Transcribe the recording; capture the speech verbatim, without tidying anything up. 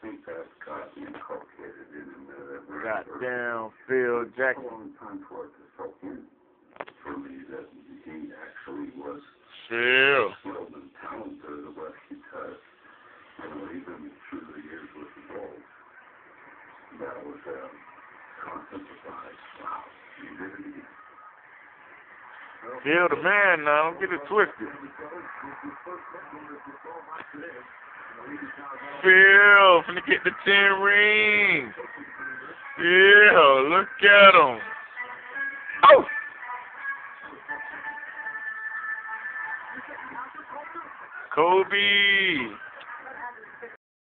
think that got inculcated in him. That we're, Goddamn Phil Jackson. A long time for it to soak in for me that he actually was Phil. skilled and talented at what he does. You know, even through the years with the Bulls, that was a constant surprise. Wow, he did it again. Phil the man now, don't get it twisted. Phil, finna get the ten rings. Phil, look at him. Oh! Kobe.